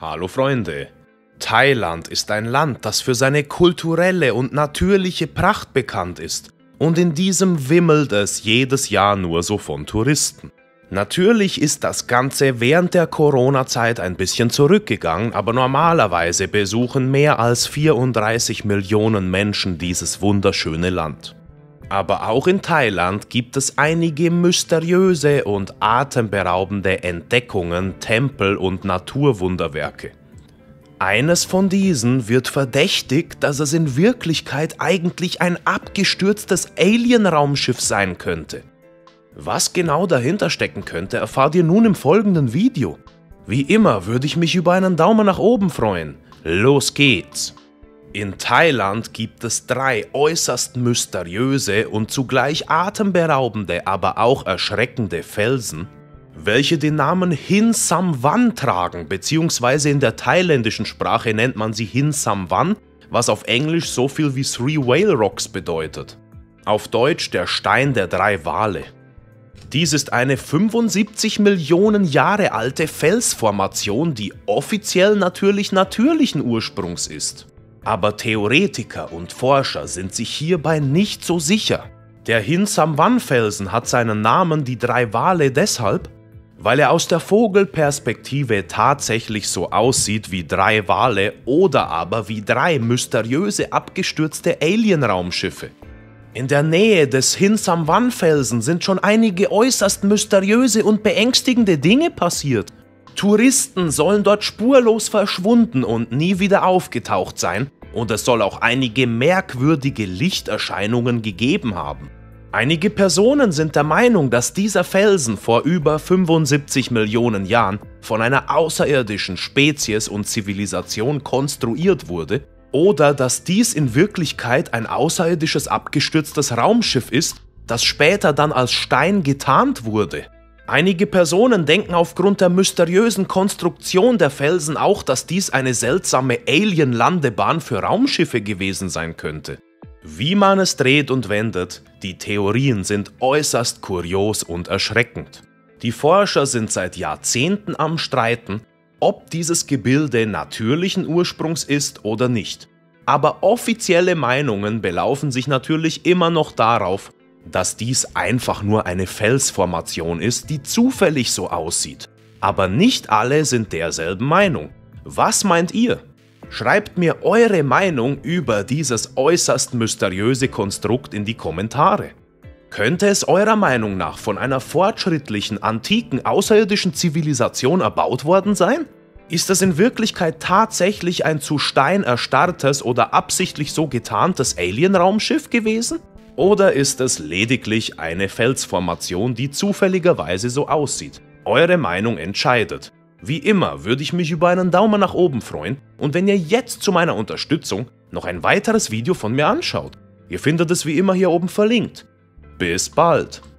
Hallo Freunde! Thailand ist ein Land, das für seine kulturelle und natürliche Pracht bekannt ist, und in diesem wimmelt es jedes Jahr nur so von Touristen. Natürlich ist das Ganze während der Corona-Zeit ein bisschen zurückgegangen, aber normalerweise besuchen mehr als 34 Millionen Menschen dieses wunderschöne Land. Aber auch in Thailand gibt es einige mysteriöse und atemberaubende Entdeckungen, Tempel und Naturwunderwerke. Eines von diesen wird verdächtigt, dass es in Wirklichkeit eigentlich ein abgestürztes Alien-Raumschiff sein könnte. Was genau dahinter stecken könnte, erfahrt ihr nun im folgenden Video. Wie immer würde ich mich über einen Daumen nach oben freuen. Los geht's! In Thailand gibt es 3 äußerst mysteriöse und zugleich atemberaubende, aber auch erschreckende Felsen, welche den Namen Hin Sam Wan tragen, beziehungsweise in der thailändischen Sprache nennt man sie Hin Sam Wan, was auf Englisch so viel wie Three Whale Rocks bedeutet. Auf Deutsch der Stein der 3 Wale. Dies ist eine 75 Millionen Jahre alte Felsformation, die offiziell natürlich natürlichen Ursprungs ist. Aber Theoretiker und Forscher sind sich hierbei nicht so sicher. Der Hin Sam Wan Felsen hat seinen Namen die 3 Wale deshalb, weil er aus der Vogelperspektive tatsächlich so aussieht wie 3 Wale oder aber wie 3 mysteriöse abgestürzte Alien-Raumschiffe. In der Nähe des Hin Sam Wan Felsen sind schon einige äußerst mysteriöse und beängstigende Dinge passiert. Touristen sollen dort spurlos verschwunden und nie wieder aufgetaucht sein, und es soll auch einige merkwürdige Lichterscheinungen gegeben haben. Einige Personen sind der Meinung, dass dieser Felsen vor über 75 Millionen Jahren von einer außerirdischen Spezies und Zivilisation konstruiert wurde, oder dass dies in Wirklichkeit ein außerirdisches abgestürztes Raumschiff ist, das später dann als Stein getarnt wurde. Einige Personen denken aufgrund der mysteriösen Konstruktion der Felsen auch, dass dies eine seltsame Alien-Landebahn für Raumschiffe gewesen sein könnte. Wie man es dreht und wendet, die Theorien sind äußerst kurios und erschreckend. Die Forscher sind seit Jahrzehnten am Streiten, ob dieses Gebilde natürlichen Ursprungs ist oder nicht. Aber offizielle Meinungen belaufen sich natürlich immer noch darauf, dass dies einfach nur eine Felsformation ist, die zufällig so aussieht. Aber nicht alle sind derselben Meinung. Was meint ihr? Schreibt mir eure Meinung über dieses äußerst mysteriöse Konstrukt in die Kommentare. Könnte es eurer Meinung nach von einer fortschrittlichen, antiken, außerirdischen Zivilisation erbaut worden sein? Ist es in Wirklichkeit tatsächlich ein zu Stein erstarrtes oder absichtlich so getarntes Alien-Raumschiff gewesen? Oder ist es lediglich eine Felsformation, die zufälligerweise so aussieht? Eure Meinung entscheidet. Wie immer würde ich mich über einen Daumen nach oben freuen und wenn ihr jetzt zu meiner Unterstützung noch ein weiteres Video von mir anschaut. Ihr findet es wie immer hier oben verlinkt. Bis bald!